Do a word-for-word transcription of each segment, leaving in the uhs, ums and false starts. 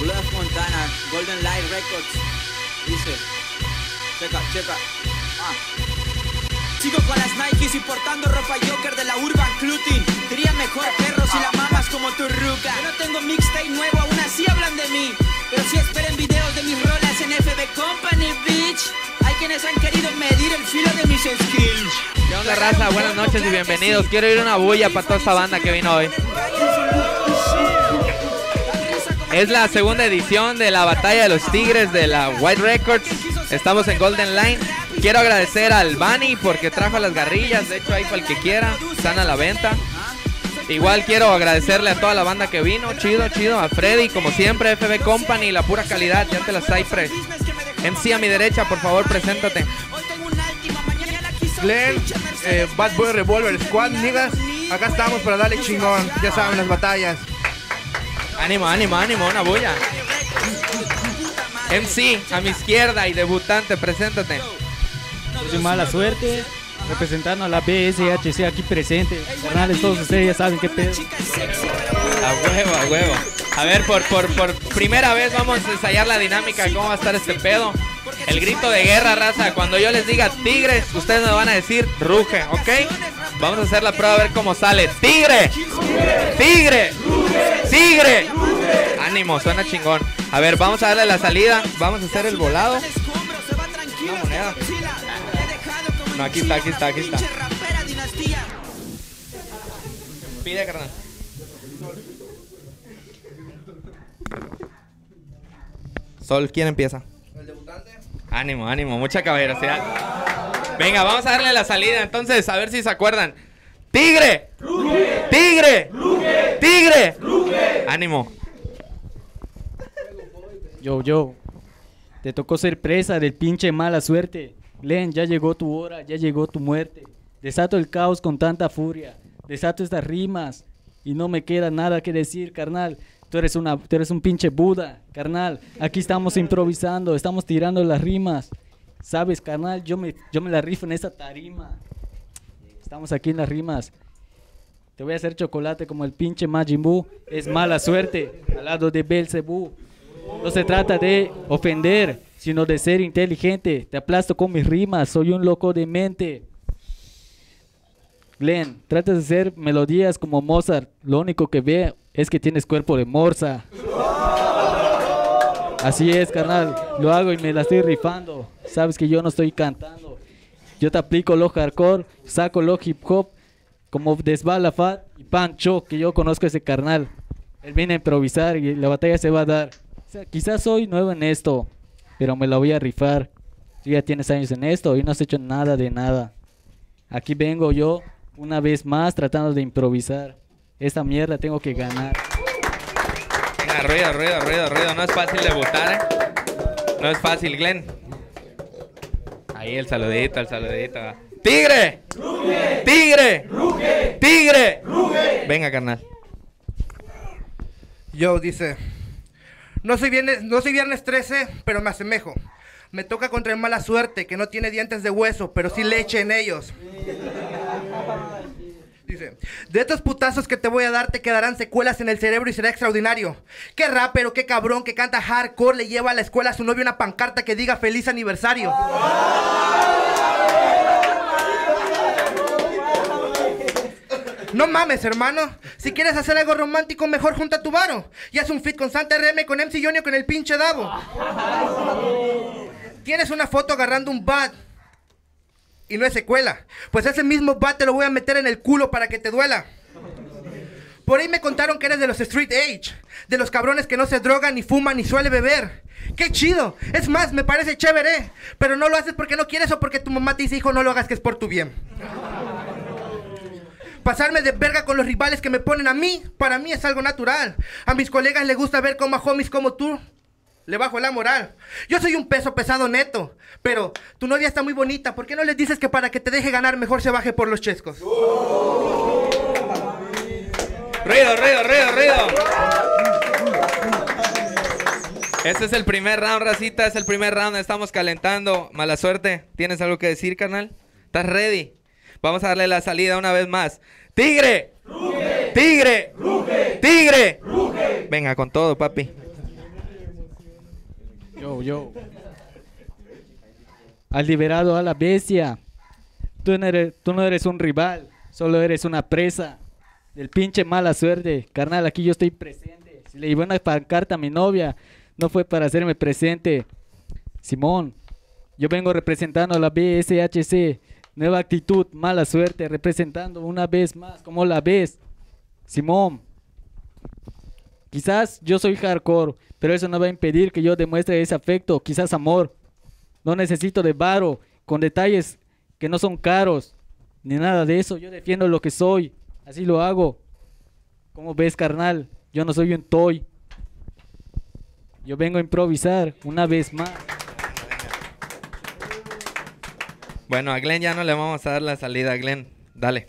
Bluff Montana, Golden Light Records. Dice, checa, checa. Ah. Sigo con las Nikes y portando ropa Joker de la Urban Clutin. Diría mejor perro si la mamas como tu ruca. Yo no tengo mixtape nuevo, aún así hablan de mí. Pero sí esperen videos de mis rolas en F B Company, bitch. Hay quienes han querido medir el filo de mis skills. ¿Qué onda, raza? Buenas noches y bienvenidos. Quiero ir una bulla para toda esta banda que vino hoy. Es la segunda edición de la Batalla de los Tigres de la White Records. Estamos en Golden Line. Quiero agradecer al Bani porque trajo las garrillas. De hecho, ahí para el que quiera, están a la venta. Igual quiero agradecerle a toda la banda que vino. Chido, chido. A Freddy, como siempre, F B Company, la pura calidad. Ya te la Cypress. M C a mi derecha, por favor, preséntate. Glenn, eh, Bad Boy Revolver Squad, niggas. Acá estamos para darle chingón. Ya saben, las batallas. Ánimo, ánimo, ánimo, una bulla. M C a mi izquierda y debutante, preséntate. Yo soy Mala Suerte, representando a la B S H C aquí presente. Carnales, todos ustedes ya saben qué pedo. A huevo, a huevo. A ver, por, por, por primera vez vamos a ensayar la dinámica de cómo va a estar este pedo. El grito de guerra, raza. Cuando yo les diga tigres, ustedes me van a decir ruge, ¿ok? Vamos a hacer la prueba a ver cómo sale. ¡Tigre! ¡Tigre! ¡Tigre! Ánimo, suena chingón. A ver, vamos a darle la salida. Vamos a hacer el volado. Una moneda. No, aquí está, aquí está, aquí está. Pide, carnal. Sol, ¿quién empieza? El debutante. Ánimo, ánimo, mucha caballerosidad. Venga, vamos a darle la salida entonces, a ver si se acuerdan. ¡Tigre! ¡Ruge! ¡Tigre! ¡Ruge! ¡Tigre! ¡Ruge! Ánimo. Yo, yo. Te tocó ser presa del pinche Mala Suerte. Glenn, ya llegó tu hora, ya llegó tu muerte. Desato el caos con tanta furia. Desato estas rimas. Y no me queda nada que decir, carnal. Tú eres, una, tú eres un pinche Buda, carnal. Aquí estamos improvisando, estamos tirando las rimas. Sabes, carnal, yo me, yo me la rifo en esta tarima. Estamos aquí en las rimas. Te voy a hacer chocolate como el pinche Majin Buu. Es Mala Suerte, al lado de Belzebú. No se trata de ofender, sino de ser inteligente. Te aplasto con mis rimas, soy un loco de mente. Glenn, tratas de hacer melodías como Mozart. Lo único que ve es que tienes cuerpo de morsa. Así es, carnal. Lo hago y me la estoy rifando. Sabes que yo no estoy cantando. Yo te aplico lo hardcore, saco lo hip hop, como Desbala Fat y Pancho, que yo conozco a ese carnal. Él viene a improvisar y la batalla se va a dar. O sea, quizás soy nuevo en esto, pero me la voy a rifar. Tú ya tienes años en esto y no has hecho nada de nada. Aquí vengo yo, una vez más, tratando de improvisar. Esta mierda tengo que ganar. Venga, ruido, ruido, ruido, ruido. No es fácil debutar, ¿eh? No es fácil, Glenn. Ahí el saludito, el saludito. ¡Tigre! ¡Ruge! ¡Tigre! ¡Ruge! ¡Tigre! ¡Ruge! Venga, carnal. Yo, dice. No soy viernes, no soy viernes trece, pero me asemejo. Me toca contra el Mala Suerte, que no tiene dientes de hueso, pero sí leche en ellos. Dice, de estos putazos que te voy a dar te quedarán secuelas en el cerebro y será extraordinario. Qué rapero, qué cabrón que canta hardcore le lleva a la escuela a su novio una pancarta que diga feliz aniversario. No mames, hermano. Si quieres hacer algo romántico, mejor junta tu varo y haz un feat con Santa R M, con M C Johnny o con el pinche Davo. Tienes una foto agarrando un bat y no es secuela. Pues ese mismo bat te lo voy a meter en el culo para que te duela. Por ahí me contaron que eres de los street age, de los cabrones que no se drogan, ni fuman, ni suele beber. ¡Qué chido! Es más, me parece chévere. Pero no lo haces porque no quieres o porque tu mamá te dice, hijo, no lo hagas, que es por tu bien. Pasarme de verga con los rivales que me ponen a mí, para mí es algo natural. A mis colegas les gusta ver cómo a homies como tú le bajo la moral. Yo soy un peso pesado neto, pero tu novia está muy bonita. ¿Por qué no les dices que para que te deje ganar mejor se baje por los chescos? Ruido, ruido, ruido, ruido. Este es el primer round, racita. Es el primer round. Estamos calentando. Mala Suerte. ¿Tienes algo que decir, carnal? ¿Estás ready? Vamos a darle la salida una vez más. ¡Tigre! ¡Ruge! ¡Tigre! ¡Ruge! ¡Tigre! ¡Ruge! Venga, con todo, papi. Yo, yo. Has liberado a la bestia. Tú no eres, tú no eres un rival, solo eres una presa del pinche mala suerte. Carnal, aquí yo estoy presente. Si le llevé una pancarta a mi novia, no fue para hacerme presente. Simón, yo vengo representando a la B S H C. Nueva actitud, mala suerte, representando una vez más. ¿Cómo la ves? Simón. Quizás yo soy hardcore, pero eso no va a impedir que yo demuestre ese afecto, quizás amor. No necesito de varo, con detalles que no son caros, ni nada de eso. Yo defiendo lo que soy, así lo hago. ¿Cómo ves, carnal? Yo no soy un toy. Yo vengo a improvisar una vez más. Bueno, a Glenn ya no le vamos a dar la salida. Glenn, dale.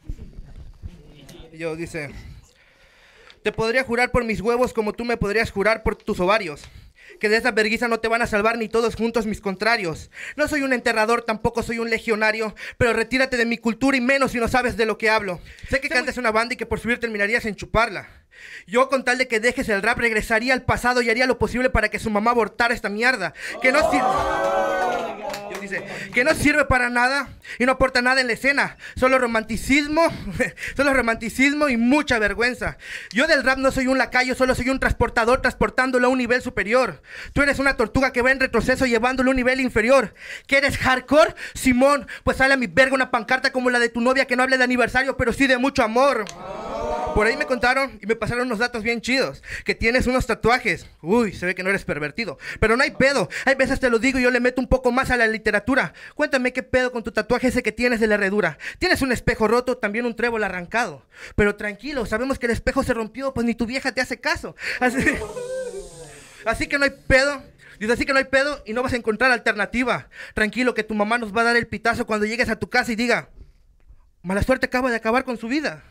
Yo, dice... Te podría jurar por mis huevos como tú me podrías jurar por tus ovarios. Que de esa vergüenza no te van a salvar ni todos juntos mis contrarios. No soy un enterrador, tampoco soy un legionario, pero retírate de mi cultura y menos si no sabes de lo que hablo. Sé que cantas una banda y que por subir terminarías en chuparla. Yo con tal de que dejes el rap regresaría al pasado y haría lo posible para que su mamá abortara esta mierda. Que no sirve... Dice, que no sirve para nada y no aporta nada en la escena. Solo romanticismo, solo romanticismo y mucha vergüenza. Yo del rap no soy un lacayo, solo soy un transportador transportándolo a un nivel superior. Tú eres una tortuga que va en retroceso llevándolo a un nivel inferior. ¿Que eres hardcore? Simón, pues sale a mi verga una pancarta como la de tu novia que no hable de aniversario, pero sí de mucho amor. Por ahí me contaron y me pasaron unos datos bien chidos. Que tienes unos tatuajes. Uy, se ve que no eres pervertido. Pero no hay pedo. Hay veces te lo digo y yo le meto un poco más a la literatura. Cuéntame qué pedo con tu tatuaje ese que tienes de la herradura. Tienes un espejo roto, también un trébol arrancado. Pero tranquilo, sabemos que el espejo se rompió, pues ni tu vieja te hace caso. Así, así que no hay pedo. Dice, así que no hay pedo y no vas a encontrar alternativa. Tranquilo, que tu mamá nos va a dar el pitazo cuando llegues a tu casa y diga: mala suerte acaba de acabar con su vida.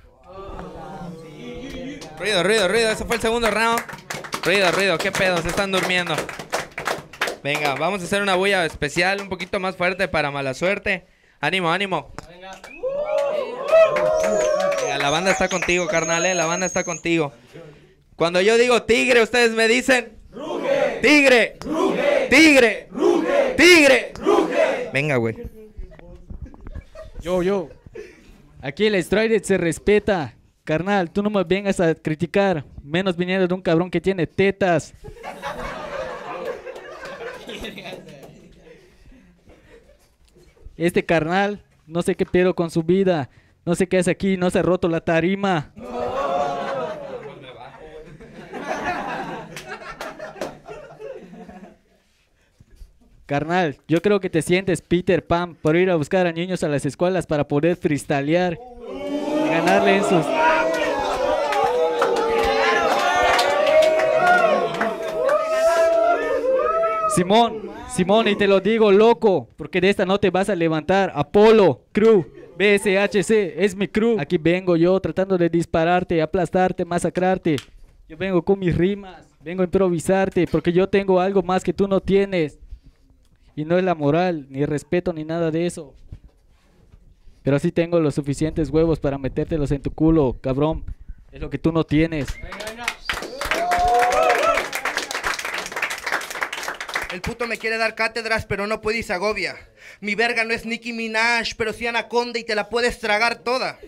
Ruido, ruido, ruido. Ese fue el segundo round. Ruido, ruido. ¿Qué pedo? Se están durmiendo. Venga, vamos a hacer una bulla especial, un poquito más fuerte para mala suerte. Ánimo, ánimo. Venga, la banda está contigo, carnal, eh. La banda está contigo. Cuando yo digo tigre, ustedes me dicen... ¡Ruge! ¡Tigre! ¡Ruge! ¡Tigre! ¡Ruge! ¡Tigre! ¡Ruge! Venga, güey. Yo, yo. Aquí el Strider se respeta. Carnal, tú no me vengas a criticar, menos viniendo de un cabrón que tiene tetas. Este carnal, no sé qué pedo con su vida, no sé qué hace aquí, no se ha roto la tarima. Carnal, yo creo que te sientes Peter Pan por ir a buscar a niños a las escuelas para poder freestylear y ganarle en sus... Simón, Simón, y te lo digo, loco, porque de esta no te vas a levantar. Apolo, crew, B S H C, es mi crew. Aquí vengo yo tratando de dispararte, aplastarte, masacrarte. Yo vengo con mis rimas, vengo a improvisarte, porque yo tengo algo más que tú no tienes. Y no es la moral, ni el respeto, ni nada de eso. Pero sí tengo los suficientes huevos para metértelos en tu culo, cabrón. Es lo que tú no tienes. Venga, venga. El puto me quiere dar cátedras, pero no puede y se agobia. Mi verga no es Nicki Minaj, pero sí Anaconda y te la puedes tragar toda.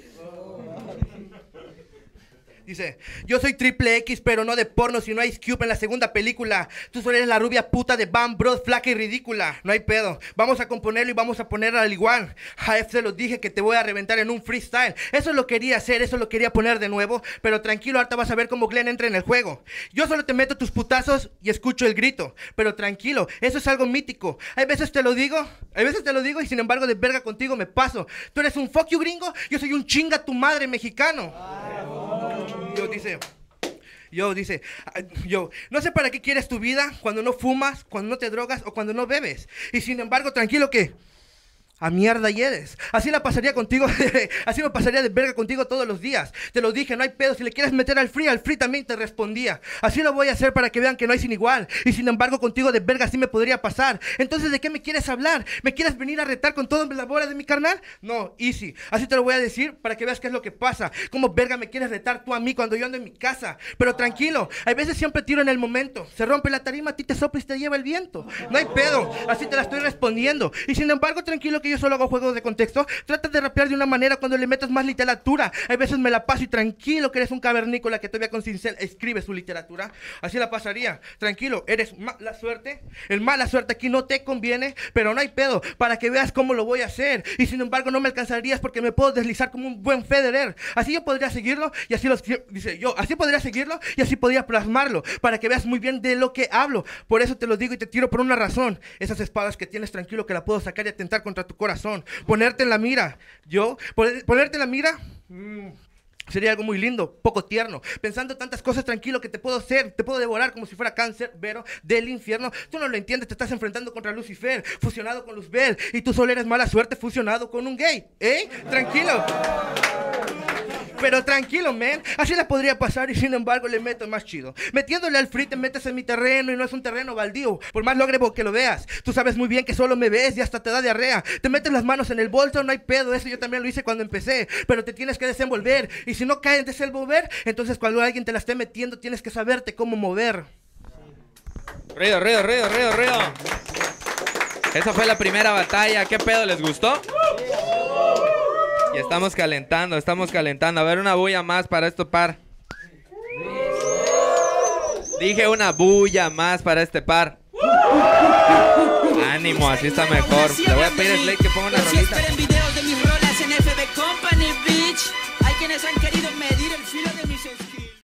Dice, yo soy triple X, pero no de porno, sino Ice Cube en la segunda película. Tú solo eres la rubia puta de Bam Bros, flaca y ridícula. No hay pedo, vamos a componerlo y vamos a ponerlo al igual. A F se lo dije que te voy a reventar en un freestyle. Eso lo quería hacer, eso lo quería poner de nuevo. Pero tranquilo, ahorita vas a ver cómo Glenn entra en el juego. Yo solo te meto tus putazos y escucho el grito. Pero tranquilo, eso es algo mítico. Hay veces te lo digo, hay veces te lo digo y sin embargo de verga contigo me paso. Tú eres un fuck you gringo, yo soy un chinga tu madre mexicano. Yo dice, yo dice, yo, no sé para qué quieres tu vida cuando no fumas, cuando no te drogas o cuando no bebes. Y sin embargo, tranquilo que A mierda y eres. Así la pasaría contigo, así me pasaría de verga contigo todos los días. Te lo dije, no hay pedo. Si le quieres meter al free, al free también te respondía. Así lo voy a hacer para que vean que no hay sin igual. Y sin embargo contigo de verga sí me podría pasar. Entonces, ¿de qué me quieres hablar? ¿Me quieres venir a retar con todas las bolas de mi carnal? No, easy. Así te lo voy a decir para que veas qué es lo que pasa. ¿Cómo verga me quieres retar tú a mí cuando yo ando en mi casa? Pero tranquilo, hay veces siempre tiro en el momento. Se rompe la tarima, a ti te sopla y te lleva el viento. No hay pedo, así te la estoy respondiendo. Y sin embargo, tranquilo que yo solo hago juegos de contexto. Trata de rapear de una manera cuando le metas más literatura. Hay veces me la paso y tranquilo que eres un cavernícola que todavía con cincel escribe su literatura. Así la pasaría. Tranquilo, eres mala suerte. El mala suerte aquí no te conviene, pero no hay pedo para que veas cómo lo voy a hacer. Y sin embargo no me alcanzarías porque me puedo deslizar como un buen Federer. Así yo podría seguirlo y así lo dice yo. Así podría seguirlo y así podría plasmarlo para que veas muy bien de lo que hablo. Por eso te lo digo y te tiro por una razón. Esas espadas que tienes, tranquilo que la puedo sacar y atentar contra tu corazón. Ponerte en la mira. Yo, ponerte en la mira. Mmm. Sería algo muy lindo, poco tierno. Pensando tantas cosas, tranquilo que te puedo hacer, te puedo devorar como si fuera cáncer, vero del infierno. Tú no lo entiendes, te estás enfrentando contra Lucifer, fusionado con Luzbel. Y tú solo eres mala suerte, fusionado con un gay. ¿Eh? Tranquilo. Pero tranquilo, man, así la podría pasar y sin embargo le meto más chido. Metiéndole al free te metes en mi terreno y no es un terreno baldío. Por más logre que lo veas, tú sabes muy bien que solo me ves y hasta te da diarrea. Te metes las manos en el bolso, no hay pedo, eso yo también lo hice cuando empecé. Pero te tienes que desenvolver y si no caes de desenvolver, entonces cuando alguien te la esté metiendo tienes que saberte cómo mover. Ruido, ruido, ruido, ruido, ruido. Esa fue la primera batalla, ¿qué pedo? ¿Les gustó? Y estamos calentando, estamos calentando. A ver, una bulla más para esto par. Dije una bulla más para este par. Ánimo, así está mejor. Le voy a pedir a Slade que ponga una rolita. Esperen videos de mis rolas en F B Company, bitch. Hay quienes han querido medir